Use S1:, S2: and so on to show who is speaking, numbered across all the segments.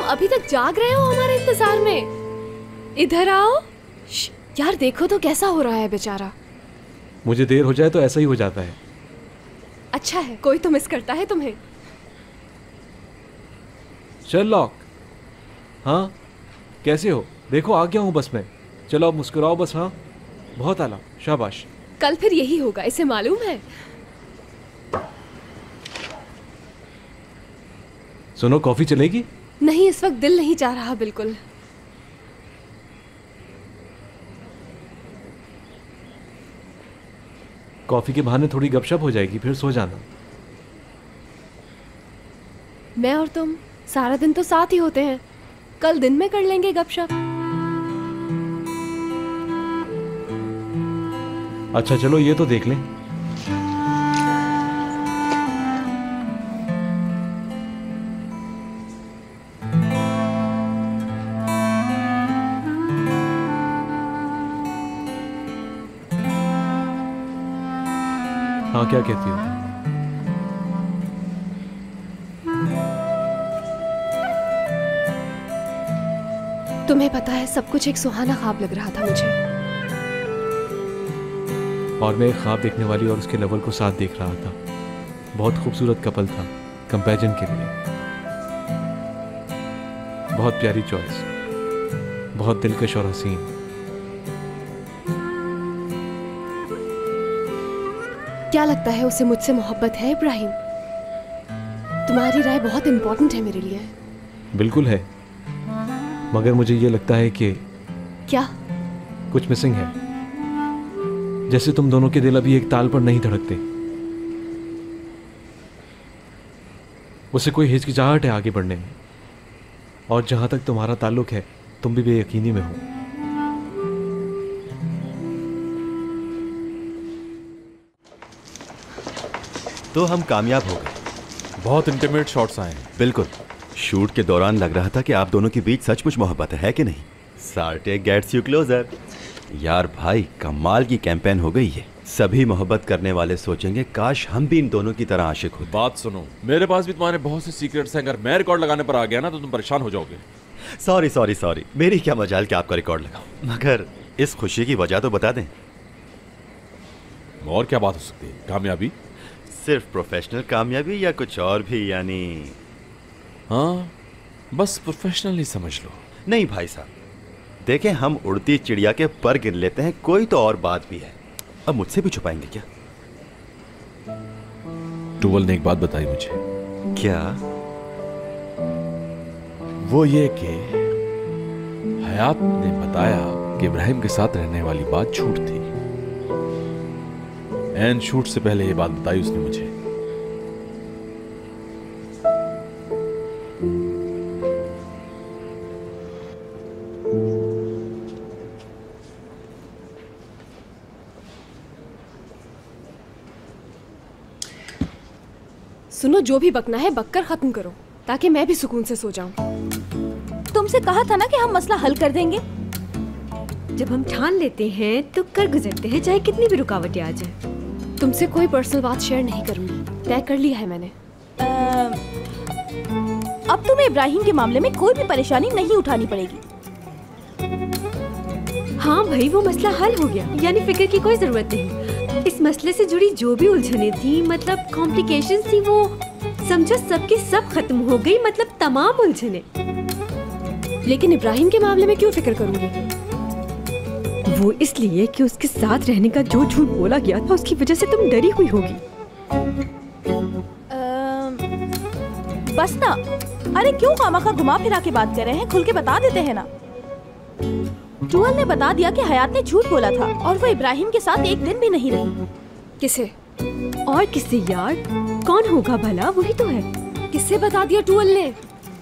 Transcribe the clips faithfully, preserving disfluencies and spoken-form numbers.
S1: अभी तक जाग रहे हो हमारे इंतजार में? इधर आओ। यार देखो तो कैसा हो रहा है बेचारा।
S2: मुझे देर हो जाए तो ऐसा ही हो जाता है।
S1: अच्छा है, कोई तो मिस करता है तुम्हें।
S2: शर्लॉक, हाँ कैसे हो? देखो आ गया हूँ बस में। चलो अब मुस्कुराओ बस। हाँ बहुत आला, शाबाश।
S1: कल फिर यही होगा, इसे मालूम है।
S2: सुनो, कॉफी चलेगी?
S1: नहीं, इस वक्त दिल नहीं चाह रहा बिल्कुल।
S2: कॉफी के बहाने थोड़ी गपशप हो जाएगी, फिर सो जाना।
S1: मैं और तुम सारा दिन तो साथ ही होते हैं, कल दिन में कर लेंगे गपशप।
S2: अच्छा चलो ये तो देख लें। हाँ क्या कहती हो?
S1: तुम्हें पता है सब कुछ एक सुहाना ख्वाब लग रहा था मुझे।
S2: और मैं एक ख्वाब देखने वाली और उसके लवर को साथ देख रहा था। बहुत खूबसूरत कपल था कंपैरिजन के लिए। बहुत प्यारी चॉइस, बहुत दिलकश और हसीन।
S1: क्या लगता है उसे मुझसे मोहब्बत है इब्राहिम? तुम्हारी राय बहुत इंपॉर्टेंट है मेरे लिए।
S2: बिल्कुल है, मगर मुझे ये लगता है कि
S1: क्या
S2: कुछ मिसिंग है। जैसे तुम दोनों के दिल अभी एक ताल पर नहीं धड़कते। उसे कोई हिचकिचाहट है आगे बढ़ने में। और जहां तक तुम्हारा ताल्लुक है, तुम भी बेयकीनी में हो।
S3: तो हम कामयाब हो गए।
S4: बहुत इंटीमेट शॉट्स आए हैं।
S3: बिल्कुल, शूट के दौरान लग रहा था कि आप दोनों के बीच सचमुच मोहब्बत है कि नहीं। Sorta gets you closer. यार भाई, कमाल की कैंपेन हो गई है। सभी मोहब्बत करने वाले सोचेंगे काश हम भी इन दोनों की तरह आशिक होते।
S4: बात सुनो, मेरे पास भी तुम्हारे बहुत से सीक्रेट्स हैं। अगर मैं रिकॉर्ड लगाने पर आ गया ना तो तुम परेशान हो जाओगे।
S3: सॉरी सॉरी सॉरी, मेरी क्या मजाल कि आपका रिकॉर्ड लगाऊं, मगर इस खुशी की वजह तो बता दें।
S4: और क्या बात हो सकती है? कामयाबी?
S3: सिर्फ प्रोफेशनल कामयाबी या कुछ और भी? यानी
S4: हाँ, बस प्रोफेशनल ही समझ लो।
S3: नहीं भाई साहब, देखें, हम उड़ती चिड़िया के पर गिन लेते हैं, कोई तो और बात भी है। अब मुझसे भी छुपाएंगे क्या?
S4: टूवल ने एक बात बताई मुझे।
S3: क्या?
S4: वो ये कि हयात ने बताया कि इब्राहिम के साथ रहने वाली बात झूठ थी। एंड शूट से पहले ये बात बताई उसने मुझे।
S1: सुनो, जो भी बकना है बककर खत्म करो ताकि मैं भी सुकून से सो जाऊं।
S5: तुमसे कहा था ना कि हम मसला हल कर देंगे।
S6: जब हम ठान लेते हैं तो कर गुजरते हैं, चाहे कितनी भी रुकावटें आ जाए।
S1: तुमसे कोई पर्सनल बात शेयर नहीं करूंगी, तय कर लिया है मैंने।
S5: आ, अब तुम्हें इब्राहिम के मामले में कोई भी परेशानी नहीं उठानी पड़ेगी।
S6: हाँ भाई, वो मसला हल हो गया, यानी फिक्र की कोई जरूरत नहीं। इस मसले से जुड़ी जो भी उलझने थी, मतलब कॉम्प्लिकेशंस थी, वो समझो सबकी सब खत्म हो गई, मतलब तमाम उलझने।
S1: लेकिन इब्राहिम के मामले में क्यों फिक्र करूंगी?
S6: वो इसलिए कि उसके साथ रहने का जो झूठ बोला गया था उसकी वजह से तुम डरी हुई होगी।
S5: बस ना, अरे क्यों खामखा घुमा फिरा के बात कर रहे हैं? खुल के बता देते हैं ना। टूवल ने बता दिया कि हयात ने झूठ बोला था और वो इब्राहिम के साथ एक दिन भी नहीं रही।
S1: किसे?
S6: और किससे यार? कौन होगा भला? वही तो है।
S1: किससे बता दिया टूवल ने?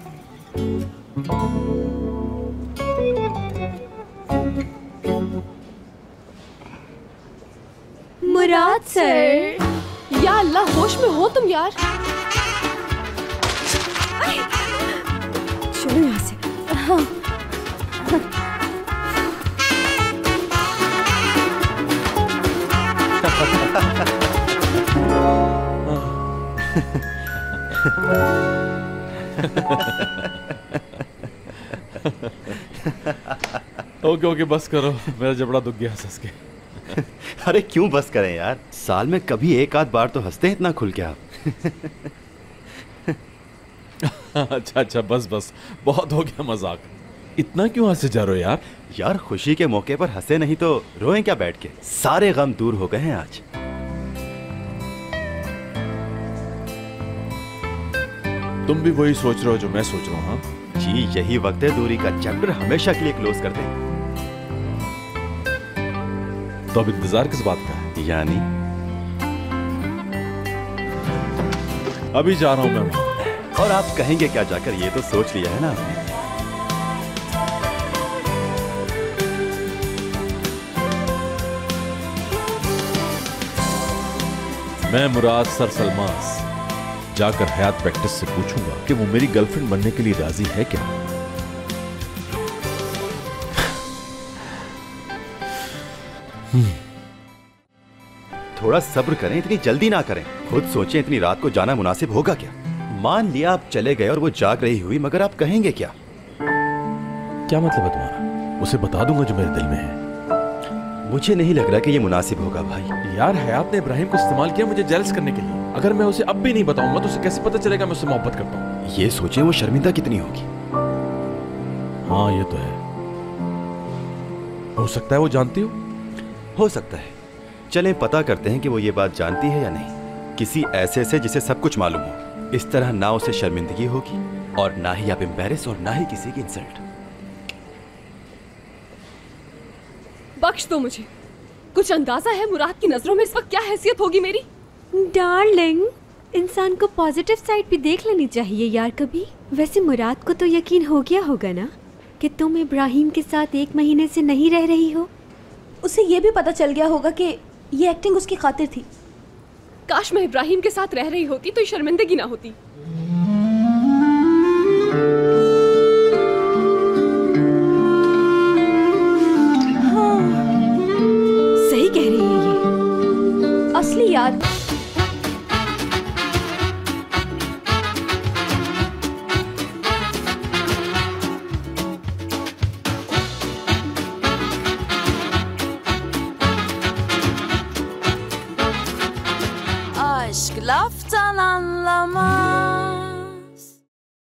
S6: मुराद सर।
S1: या अल्लाह, होश में हो तुम यार?
S6: चलो यहाँ से।
S5: हाँ।
S4: ओके ओके बस करो, मेरा जबड़ा दुख गया हंस के।
S3: अरे क्यों बस करें यार, साल में कभी एक आध बार तो हंसते हैं इतना खुल के आप।
S4: अच्छा अच्छा बस बस, बहुत हो गया मजाक। इतना क्यों हंसे जा रहे हो यार?
S3: यार खुशी के मौके पर हंसे नहीं तो रोएं क्या बैठ के? सारे गम दूर हो गए हैं आज।
S4: तुम भी वही सोच रहे हो जो मैं सोच रहा हूँ? हाँ
S3: जी यही वक्त है दूरी का चैप्टर हमेशा के लिए क्लोज कर दें।
S4: तो अब इंतजार किस बात का है?
S3: यानी
S4: अभी जा रहा हूं मैं वहां।
S3: और आप कहेंगे क्या जाकर, ये तो सोच लिया है ना आपने।
S4: मैं मुराद सर सलमास जाकर हयात प्रैक्टिस से पूछूंगा कि वो मेरी गर्लफ्रेंड बनने के लिए राजी है क्या।
S3: थोड़ा सब्र करें, इतनी जल्दी ना करें। खुद सोचें इतनी रात को जाना मुनासिब होगा क्या? मान लिया आप चले गए और वो जाग रही हुई, मगर आप कहेंगे क्या?
S4: क्या मतलब है तुम्हारा? उसे बता दूंगा जो मेरे दिल में है।
S3: मुझे नहीं लग रहा कि ये मुनासिब होगा भाई।
S4: यार हयात ने इब्राहिम को इस्तेमाल किया मुझे जेलस करने के लिए। अगर मैं उसे अब भी नहीं बताऊंगा तो उसे कैसे पता चलेगा मैं उससे मोहब्बत करता हूँ?
S3: ये सोचें वो शर्मिंदा कितनी होगी।
S4: हाँ ये तो है। हो सकता है वो जानती हो।
S3: हो सकता है। चलें पता करते हैं कि वो ये बात जानती है या नहीं। किसी ऐसे से जिसे सब कुछ मालूम हो। इस तरह ना उसे शर्मिंदगी होगी और ना ही आप एम्बैरेस और ना ही किसी की इंसल्ट।
S1: बख्श दो मुझे। कुछ अंदाजा है मुराद की नजरों में इस वक्त क्या हैसियत होगी मेरी?
S6: डार्लिंग, इंसान को पॉजिटिव साइड भी देख लेनी चाहिए यार कभी। वैसे मुराद को तो यकीन हो गया होगा ना कि तुम इब्राहिम के साथ एक महीने से नहीं रह रही हो।
S5: उसे ये भी पता चल गया होगा कि ये एक्टिंग उसकी खातिर थी।
S1: काश मैं इब्राहिम के साथ रह रही होती तो ये शर्मिंदगी ना होती।
S5: हाँ।
S6: सही कह रही है ये।
S5: असली याद।
S7: Aşk laftan anlamaz.